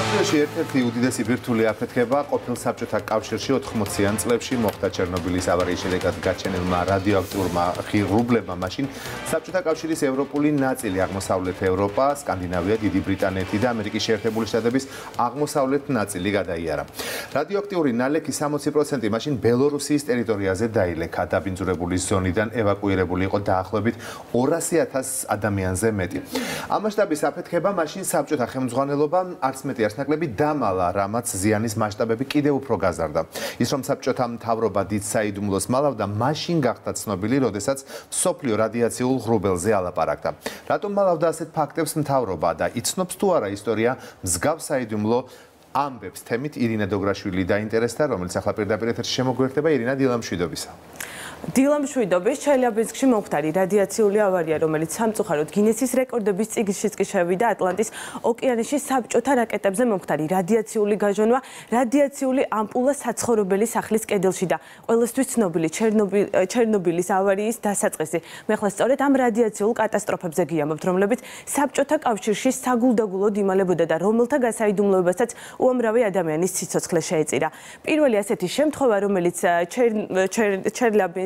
მსოფლიოში ერთ-ერთი უდიდესი ბირთვული აფეთქება ყოფილ საბჭოთა კავშირში 80-იან წლებში მოხდა ჩერნობილის ავარიის შედეგად გაჩენილმა რადიოაქტიურმა ღრუბლებმა. მაშინ საბჭოთა კავშირის ევროპული ნაწილი, აღმოსავლეთ ევროპა, სკანდინავია, დიდი ბრიტანეთი და ამერიკის შეერთებული შტატების აღმოსავლეთ ნაწილი გადაიარა. რადიოაქტიური ნალექი 60% მაშინ ბელორუსიის ტერიტორიაზე დაილექა. დაბინძურებული ზონიდან ევაკუირებული იყო დაახლოებით 200,000 ადამიანზე მეტი. ამ მასშტაბის აფეთქება მაშინ საბჭოთა ხელმძღვანელობამ არც მეტი არც ნაკლები დამალა, რამაც ზიანის მასშტაბები კიდევ უფრო გაზარდა. ის რომ საბჭოთა მთავრობა დიდ საიდუმლოს მალავდა, მაშინ გახდა ცნობილი, როდესაც მსოფლიო რადიაციულ ღრუბელზე ალაპარაკდა. რატომ მალავდა ასეთ ფაქტებს მთავრობა და იცნობს თუ არა ისტორია მსგავს საიდუმლო ამბებს თემით ირინა დოგრაშვილი დაინტერესდა, რომელიც ახლა პირდაპირ ეთერში შემოგვერდება. ირინა, დილამშვიდობისა. დილამშვიდობის. ჩელიაბინსკში მომხდარი რადიაციული ავარია, რომელიც სამწუხაროდ გინესის რეკორდების წიგნშიც კი შევიდა. ატლანტის ოკეანეში საბჭოთა რაკეტებზე მომხდარი რადიაციული გაჟონვა რადიაციული ამპულა საცხოვრებელი სახლის კედელში და ყველასთვის ცნობილი ჩერნობილის ავარიის დასაწყისი. მე ახლა სწორედ ამ რადიაციულ კატასტროფებზე გიამბობთ, რომლებიც საბჭოთა კავშირში საგულდაგულოდ იმალებოდა და რომელთა გასაიდუმლოებასაც უამრავი ადამიანის სიცოცხლე შეეწირა. პირველი ასეთი შემთხვევა, რომელიც ჩერლიაბინსკში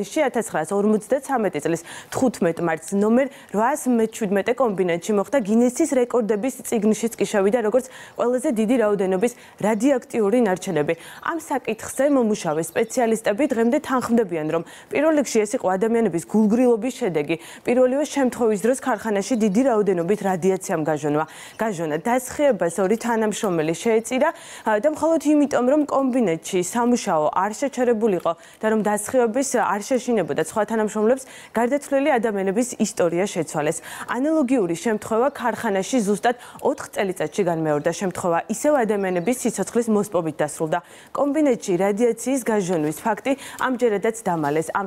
1953 წლის 15 მარტს ნომერ 817 კომბინატში მოხდა. გინესის რეკორდების წიგნშიც კი შევიდა როგორც ყველაზე დიდი რაოდენობის რადიოაქტიური ნარჩენები. ამ საკითხზე მომუშავე სპეციალისტები დღემდე თანხმდებიან, რომ პირველ რიგში ეს იყო ადამიანების გულგრილობის შედეგი. პირველივე შემთხვევის დროს ქარხანაში დიდი რაოდენობით რადიაციამ გაჟონა. დასხივებას ორი თანამშრომელი შეეწირა და მხოლოდ იმიტომ, რომ კომბინატში სამუშაო არ შეჩერებულიყო და რომ დასხივების არ შეშინებოდა სხვა თანამშრომლებს, გარდაცვლილი ადამიანების ისტორია შეცვალეს. ანალოგიური შემთხვევა ქარხანაში ზუსტად 4 წელიწადში განმეორდა. შემთხვევა ისევ ადამიანების სიცოცხლის მოსპობით დასრულდა. კომბინატში რადიაციის გაჟონვის ფაქტი ამჯერადაც დამალეს. ამ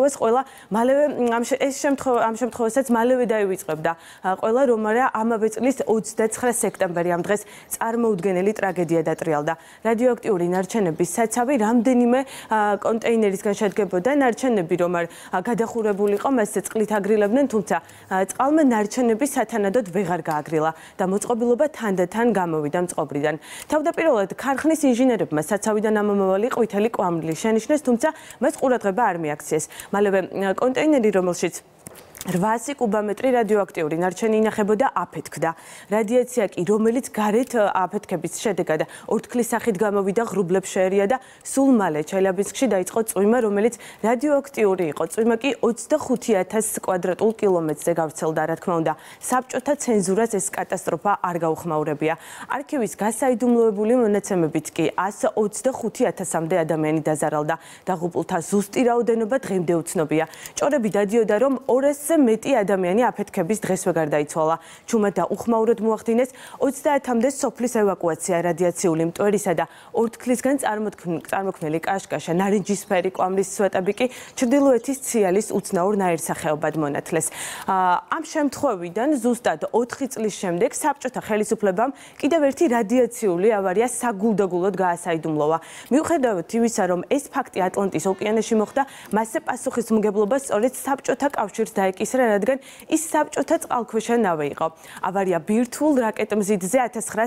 შემთხვევასაც მალევე დაივიწყებდა ყველა, რომ არა ამავე წლის 29 სექტემბერი ამ დღეს წარმოუდგენელი ტრაგედია დატრიალდა. რადიოაქტიური ნარჩენების საცავი რამდენიმე კონტეინერისგან შედგებოდა. ნარჩენები რომ არ გადახურებულიყო, მასზე წყლით აგრილებდნენ, თუმცა წყალმა ნარჩენები სათანადოდ ვეღარ გააგრილა და მოწყობილობა თანდათან გამოვიდა მწყობრიდან. თავდაპირველად ქარხნის ინჟინერებმა საცავიდან ამომავალი ყვითელი კვამლი შენიშნეს, თუმცა მას ყურადღება არ მიაქციეს. მალევე კონტეინერი, რომელშიც 800 კუბომეტრი რადიოაქტიური ნარჩენი ინახებოდა, აფეთქდა. რადიაცია კი, რომელიც გარეთ აფეთქების შედეგად ორთქლის სახით გამოვიდა, ღრუბლებს შეერია და სულ მალე ჩელიაბინსკში დაიწყო წვიმა, რომელიც რადიოაქტიური იყო. წვიმა კი 25,000 კვადრატულ კილომეტრზე გავრცელდა, რა თქმა უნდა. საბჭოთა ცენზურას ეს კატასტროფა არ გაუხმაურებია. არქივის გასაიდუმლოებული მონაცემებით კი 125,000-მდე ადამიანი დაზარალდა. დაღუპულთა ზუსტი რაოდენობა დღემდე უცნობია. ჭორები დადიოდა, რომ 200-ზე მეტი ადამიანი აფეთქების დღესვე გარდაიცვალა. ჩუმად და უხმაუროდ მოახდინეს 30-მდე სოფლის ევაკუაცია. რადიაციული მტვერისა და ორთქლისგან წარმოქმნილი კაშკაშა, ნარინჯისფერი კვამლის სვეტები კი ჩრდილოეთის ციალის უცნაურ ნაირსახეობად მონათლეს. ამ შემთხვევიდან ზუსტად 4 წლის შემდეგ საბჭოთა ხელისუფლებამ კიდევ ერთი რადიაციული ავარია საგულდაგულოდ გაასაიდუმლოვა. მიუხედავად იმისა, რომ ეს ფაქტი ატლანტის ოკეანეში მოხდა, მასზე პასუხისმგებლობა სწორედ საბჭოთა კავშირს დაეკისრა, რადგან ის საბჭოთა წყალქვეშა ნავი იყო. ავარია ბირთვულ რაკეტმზიდზე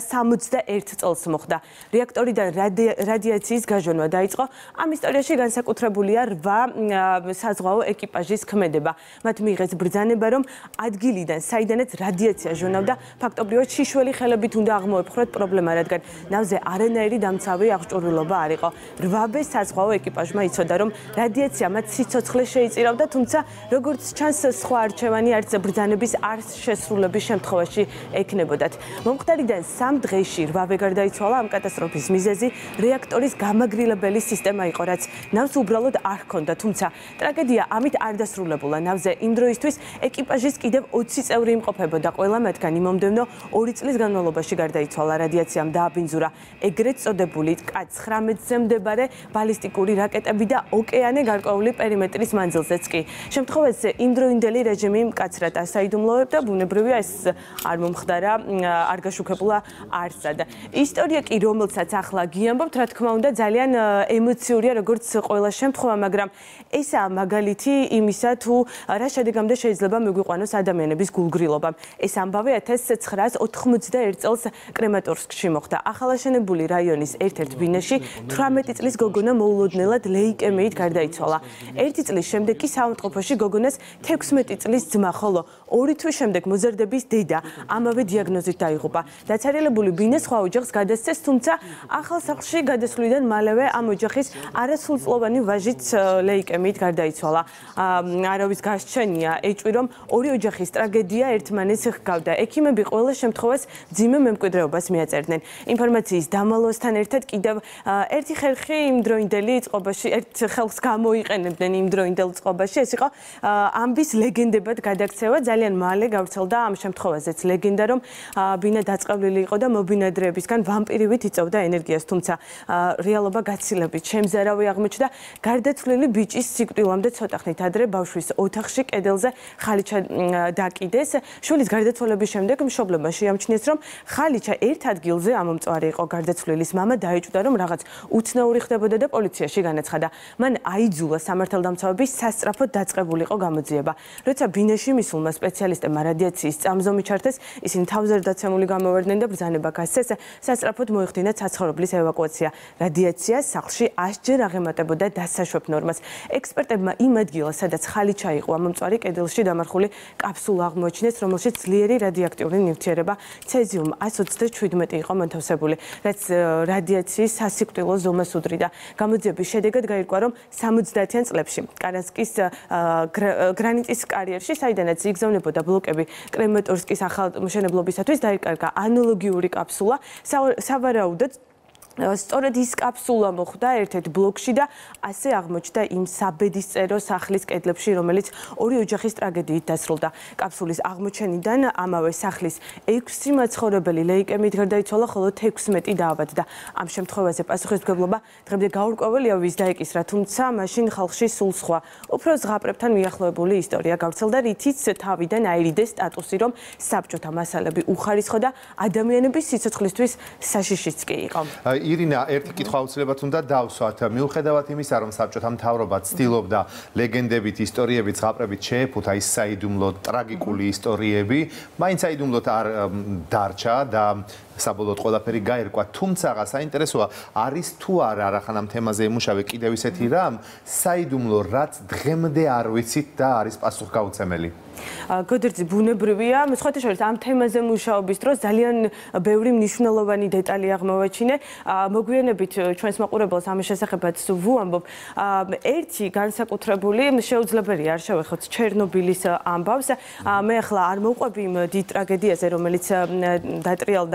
1961 წელს მოხდა. რეაქტორიდან რადიაციის გაჟონვა დაიწყო. ამ ისტორიაში განსაკუთრებულია 8 საზღვაო ეკიპაჟის ქმედება. მათ მიიღეს ბრძანება, რომ ადგილიდან, საიდანაც რადიაცია ჟონავდა, ფაქტობრივად შიშველი ხელებით უნდა აღმოეპხრათ პრობლემა, რადგან ნავზე არანაირი დამცავი აღჭურვილობა არ იყო. 8 საზღვაო ეკიპაჟმა იცოდა, რომ რადიაცია მათ სიცოცხლე შეიწირავდა, თუმცა როგორც ჩანს, სხვა არჩევანი არც ბრძანების არ შესრულების შემთხვევაში ექნებოდათ. მომხდარიდან 3 დღეში 8 გარდაიცვალა. ამ კატასტროფის მიზეზი რეაქტორის გამაგრილებელი სისტემა იყო, რაც ნავს უბრალოდ არ ჰქონდა, თუმცა ტრაგედია ამით არ დასრულებულა. ნავზე იმ დროისთვის ეკიპაჟის კიდევ 20 წევრი იმყოფებოდა. ყველა მათგანი მომდევნო 2 წლის განმავლობაში გარდაიცვალა. რადიაციამ დააბინძურა ეგრეთ წოდებული K-19-ზე მდებარე ბალისტიკური რაკეტები და ოკეანე გარკვეული პერიმეტრის მანძილზეც კი. შემთხვევაზე იმდროინდელი მღვდელი რეჟიმი მკაცრად ასაიდუმლოებდა, ბუნებრივია ეს არ მომხდარა, არ გაშუქებულა არსად. ისტორია კი, რომელსაც ახლა გიამბობთ, რა თქმა უნდა, ძალიან ემოციურია, როგორც ყველა შემთხვევა, მაგრამ ესაა მაგალითი იმისა, თუ რა შედეგამდე შეიძლება მიგვიყვანოს ადამიანების გულგრილობა. ეს ამბავი 1991 წელს კრემატორსკში მოხდა. ახალაშენებული რაიონის ერთ-ერთ ბინაში 18 წლის გოგონა მოულოდნელად ლეიკემიით გარდაიცვალა. 1 წლის შემდეგ კი საავადმყოფოში გოგონას 16 წლის ძმა, ხოლო 2 თვის შემდეგ მოზარდების დედა ამავე დიაგნოზით დაიღუპა. დაცარიელებული ბინა სხვა ოჯახს გადასცეს, თუმცა ახალ სახლში გადასვლიდან მალევე ამ ოჯახის არასრულწლოვანი ვაჟიც ლეიკემიით გარდაიცვალა. არავის გასჩენია ეჭვი, რომ ორი ოჯახის ტრაგედია ერთმანეთს ჰგავდა. ექიმები ყველა შემთხვევას ძიმე მემკვიდრეობას მიაწერდნენ. ინფორმაციის დამალვასთან ერთად კიდევ ერთი ხერხი იმდროინდელი წყობაში, ერთ ხელს გამოიყენებდნენ იმდროინდელ წყობაში. ეს იყო ამბის ლეგენდებად გადაქცევა. ძალიან მალე გავრცელდა ამ შემთხვევაზეც ლეგენდა, რომ ბინა დაწყევლილი იყო და მობინადრეებისგან ვამპირივით იწევდა ენერგიას, თუმცა რეალობა გაცილებით შემზარავი აღმოჩნდა. გარდაცვლილი ბიჭის სიკვდილამდე ცოტა ხნით ადრე ბავშვის ოთახში კედელზე ხალიჩა დაკიდეს. შვილის გარდაცვალების შემდეგ მშობლებმა შეამჩნიეს, რომ ხალიჩა ერთ ადგილზე ამომწვარი იყო. გარდაცვლილის მამა დაეჭვდა, რომ რაღაც უცნაური ხდებოდა და პოლიციაში განაცხადა. მან აიძულა სამართალდამცავების სასწრაფოდ დაწყებულიყო გამოძიება. როცა ბინაში მისულმა სპეციალისტებმა რადიაციის წამზომი ჩართეს, ისინი თავზე დაცემული გამოვარდნენ და ბრძანება გასცეს. სასწრაფოდ მოიხდინა საცხოვრებლის ევაკუაცია. რადიაცია სახლში 100-ჯერ აღემატებოდა დასაშვებ ნორმას. ექსპერტებმა იმ ადგილას, სადაც ხალიჩა იყო ამომწვარი, კედელში დამარხული კაფსულა აღმოაჩინეს, რომელშიც ძლიერი რადიოაქტიური ნივთიერება ცეზიუმ 127 იყო მონთავსებული, რაც რადიაციის სასიკვდილო ზომას უდრიდა. გამოძიების შედეგად გაირკვა, რომ 70-იან წლებში კარანსკის გრანიტის კარიერში, საიდანაც იგზავნებოდა ბლოკები კრემატორსკის ახალმშენებლობისათვის, დაიკარგა ანალოგიური კაფსულა. სავარაუდოდ სწორედ ის კაფსულა მოხვდა ერთ-ერთ ბლოკში და ასე აღმოჩნდა იმ საბედისწერო სახლის კედლებში, რომელიც ორი ოჯახის ტრაგედიით დასრულდა. კაფსულის აღმოჩენიდან ამავე სახლის 6 მაცხოვრებელი ლეიკემიით გარდაიცვალა, ხოლო 16 დაავადდა. ამ შემთხვევაზე პასუხისმგებლობა დღემდე გაურკვეველია, ვის დაეკისრა, თუმცა მაშინ ხალხში სულ სხვა, უფრო ზღაპრებთან მიახლოებული ისტორია გავრცელდა, რითიც თავიდან აირიდეს სტატუსი, რომ საბჭოთა მასალები უხარისხო და ადამიანების სიცოცხლისთვის საშიშიც კი იყო. ირინა, ერთი კითხვა აუცილებლად უნდა დავსვათ. მიუხედავად იმისა, რომ საბჭოთა მთავრობა ცდილობდა ლეგენდებით, ისტორიებით, ზღაპრებით შეეფუთა ის საიდუმლო ტრაგიკული ისტორიები, მაინც საიდუმლოდ არ დარჩა და საბოლოოდ ყველაფერი გაერკვა. თუმცა საინტერესოა, არის თუ არა რახან ამ თემაზე ემუშავე კიდევ ისეთი რამ, საიდუმლო, რაც დღემდე არ ვიცით და არის პასუხგაუცემელი. გოდერძი ბუნებრივია, სხვათა შორის ამ თემაზე მუშაობის დროს ძალიან ბევრი მნიშვნელოვანი დეტალი აღმოვაჩინე. მოგვიანებით ჩვენს მაყურებელს ამის შესახებაც ვუამბობ. ერთი განსაკუთრებული შეუძლებელია არ შევეხოთ ჩერნობილის ამბავს. მე ახლა არ მოვყვები იმ დიდ ტრაგედიაზე, რომელიც დატრიალდა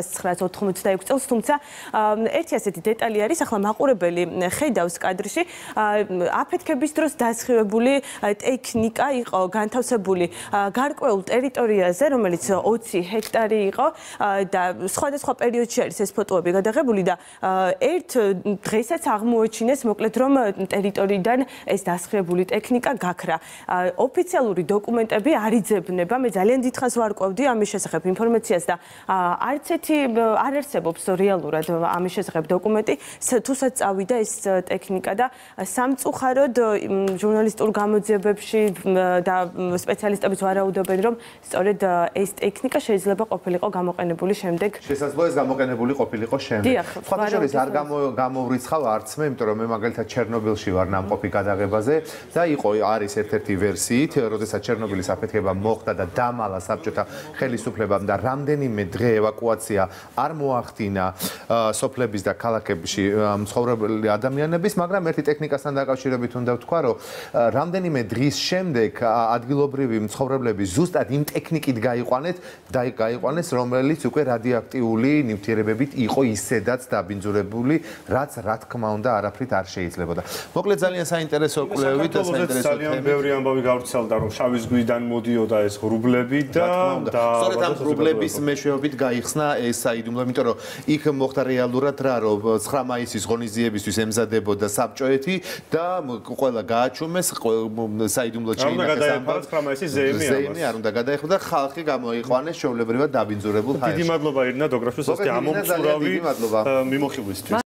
1986 წელს, თუმცა ერთი ასეთი დეტალი არის, ახლა მაყურებელი ხედავს კადრში, აფეთქების დროს დასხივებული ტექნიკა იყო განთავსებული გარკვეულ ტერიტორიაზე, რომელიც 20 ჰექტარი იყო და სხვადასხვა პერიოდში არის ეს ფოტოები გადაღებული და ერთ დღესაც აღმოაჩინეს, მოკლედ, რომ ტერიტორიიდან ეს დასხივებული ტექნიკა გაქრა. ოფიციალური დოკუმენტები არ იძებნება, მე ძალიან დიდხანს ვარკვევდი ამის შესახებ ინფორმაციას და არც ერთი არ არსებობს რეალურად ამის შესახებ დოკუმენტი, თუსაც წავიდა ეს ტექნიკა და სამწუხაროდ ჟურნალისტურ გამოძიებებში და სპეციალისტებიც ვარაუდობენ, რომ სწორედ ეს ტექნიკა შეიძლება ყოფილიყო გამოყენებული შემდეგ. შესაძლოა ეს გამოყენებული ყოფილიყო შემდეგ. სხვათა შორის არ გამოვრიცხავ არც მე, იმიტომ რომ მე მაგალითად ჩერნობილში ვარ ნამყოფი გადაღებაზე და იყო არის ერთ-ერთი ვერსიით, როდესაც ჩერნობილის აფეთქება მოხდა და დამალა საბჭოთა ხელისუფლებამ და რამდენიმე დღე ევაკუაცია არ მოახდინა სოფლების და ქალაქებში მცხოვრებელი ადამიანების, მაგრამ ერთი ტექნიკასთან დაკავშირებით უნდა ვთქვა, რომ რამდენიმე დღის შემდეგ ადგილობრივი მცხოვრებლები ზუსტად იმ ტექნიკით გაიყვანეს, რომელიც უკვე რადიოაქტიული ნივთიერებებით იყო ისედაც დაბინძურებული, რაც რა თქმა უნდა არაფრით არ შეიძლებოდა. მოკლედ ძალიან საინტერესო კვლევით და საინტერესო ძალიან ბევრი ამბავი გავრცელდა, რომ შავი ზღვიდან მოდიოდა ეს ღრუბლები და სწორედ ამ ღრუბლების მეშვეობით გაიხსნა ეს საიდუმლო, იმიტომ რომ იქ მოხდა ვნახავდა რეალურად რა რომ 9 მაისის ღონისძიებისთვის ემზადებოდა საბჭოეთი და ყველა გააჩუმეს საიდუმლოდ შეინახეს ამბავს 9 მაისის ზეიმი არ უნდა გადაეხმო და ხალხი გამოიყვანეს ჩვეულებრივად დაბინძურებულ ჰაერში. დიდი მადლობა ირინა დოგრაშვილს ასეთი ამომწურავი მიმოხილვისთვის.